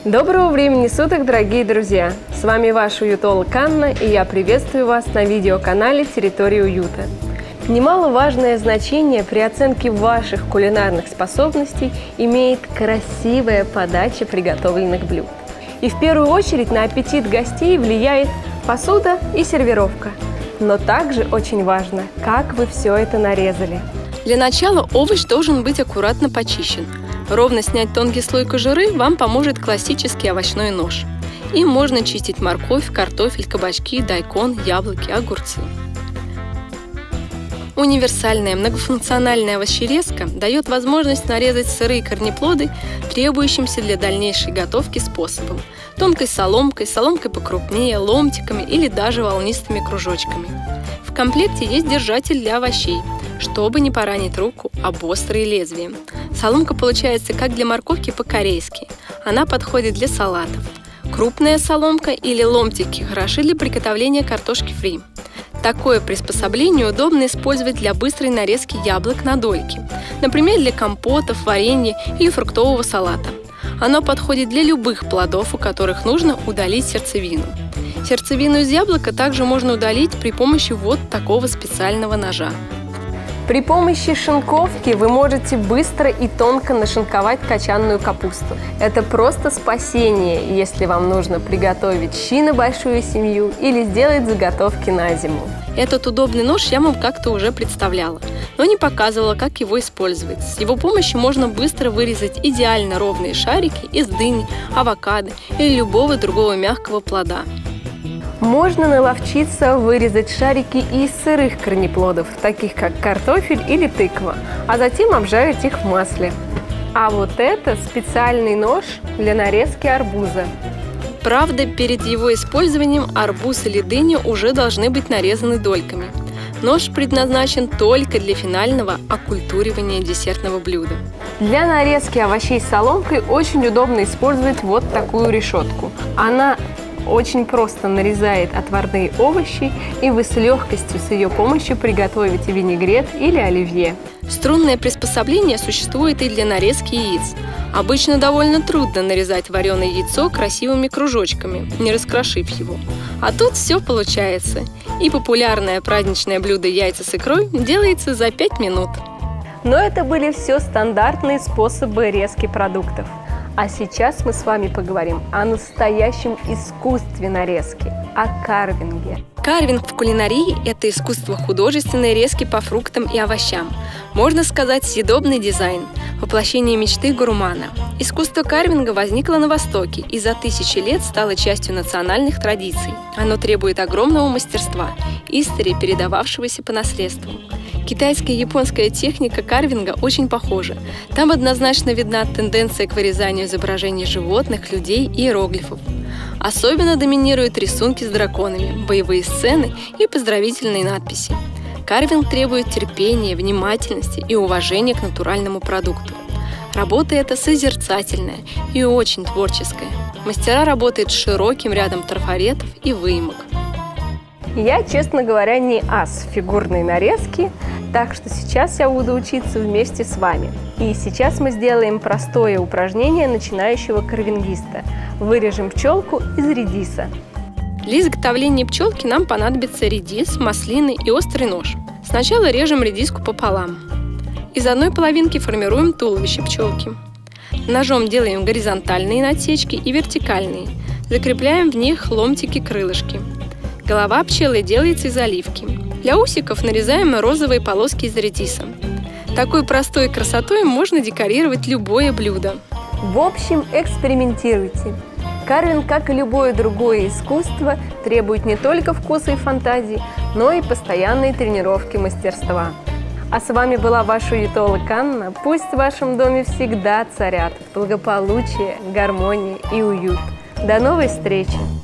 Доброго времени суток, дорогие друзья! С вами ваш уютолог Анна, и я приветствую вас на видеоканале «Территория уюта». Немаловажное значение при оценке ваших кулинарных способностей имеет красивая подача приготовленных блюд. И в первую очередь на аппетит гостей влияет посуда и сервировка. Но также очень важно, как вы все это нарезали. Для начала овощ должен быть аккуратно почищен. Ровно снять тонкий слой кожуры вам поможет классический овощной нож. Им можно чистить морковь, картофель, кабачки, дайкон, яблоки, огурцы. Универсальная многофункциональная овощерезка дает возможность нарезать сырые корнеплоды требующимся для дальнейшей готовки способом – тонкой соломкой, соломкой покрупнее, ломтиками или даже волнистыми кружочками. В комплекте есть держатель для овощей, чтобы не поранить руку об острые лезвия. Соломка получается как для морковки по-корейски. Она подходит для салатов. Крупная соломка или ломтики хороши для приготовления картошки фри. Такое приспособление удобно использовать для быстрой нарезки яблок на дольки, например, для компотов, варенья или фруктового салата. Оно подходит для любых плодов, у которых нужно удалить сердцевину. Сердцевину из яблока также можно удалить при помощи вот такого специального ножа. При помощи шинковки вы можете быстро и тонко нашинковать кочанную капусту. Это просто спасение, если вам нужно приготовить щи на большую семью или сделать заготовки на зиму. Этот удобный нож я вам как-то уже представляла, но не показывала, как его использовать. С его помощью можно быстро вырезать идеально ровные шарики из дыни, авокадо или любого другого мягкого плода. Можно наловчиться вырезать шарики из сырых корнеплодов, таких как картофель или тыква, а затем обжарить их в масле. А вот это специальный нож для нарезки арбуза. Правда, перед его использованием арбуз или дыня уже должны быть нарезаны дольками. Нож предназначен только для финального окультуривания десертного блюда. Для нарезки овощей соломкой очень удобно использовать вот такую решетку. Она очень просто нарезает отварные овощи, и вы с легкостью с ее помощью приготовите винегрет или оливье. Струнное приспособление существует и для нарезки яиц. Обычно довольно трудно нарезать вареное яйцо красивыми кружочками, не раскрошив его. А тут все получается. И популярное праздничное блюдо яйца с икрой делается за 5 минут. Но это были все стандартные способы резки продуктов. А сейчас мы с вами поговорим о настоящем искусстве нарезки, о карвинге. Карвинг в кулинарии – это искусство художественной резки по фруктам и овощам. Можно сказать, съедобный дизайн, воплощение мечты гурмана. Искусство карвинга возникло на Востоке и за тысячи лет стало частью национальных традиций. Оно требует огромного мастерства, истори, передававшегося по наследству. Китайская и японская техника карвинга очень похожа. Там однозначно видна тенденция к вырезанию изображений животных, людей и иероглифов. Особенно доминируют рисунки с драконами, боевые сцены и поздравительные надписи. Карвинг требует терпения, внимательности и уважения к натуральному продукту. Работа эта созерцательная и очень творческая. Мастера работают с широким рядом трафаретов и выемок. Я, честно говоря, не ас фигурной нарезки, так что сейчас я буду учиться вместе с вами. И сейчас мы сделаем простое упражнение начинающего карвингиста. Вырежем пчелку из редиса. Для изготовления пчелки нам понадобится редис, маслины и острый нож. Сначала режем редиску пополам. Из одной половинки формируем туловище пчелки. Ножом делаем горизонтальные насечки и вертикальные. Закрепляем в них ломтики-крылышки. Голова пчелы делается из оливки. Для усиков нарезаем розовые полоски из редиса. Такой простой красотой можно декорировать любое блюдо. В общем, экспериментируйте. Карвинг, как и любое другое искусство, требует не только вкуса и фантазии, но и постоянной тренировки мастерства. А с вами была ваша уютолог Анна. Пусть в вашем доме всегда царят благополучие, гармония и уют. До новой встречи!